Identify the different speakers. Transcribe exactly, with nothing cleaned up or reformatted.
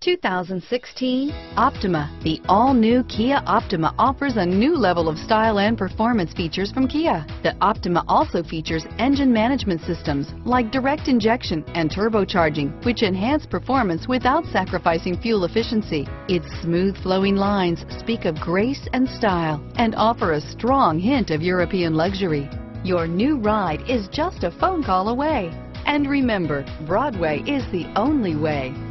Speaker 1: two thousand sixteen Optima. The all-new Kia Optima offers a new level of style and performance features from Kia. The Optima also features engine management systems like direct injection and turbocharging, which enhance performance without sacrificing fuel efficiency. Its smooth flowing lines speak of grace and style and offer a strong hint of European luxury. Your new ride is just a phone call away. And remember, Broadway is the only way.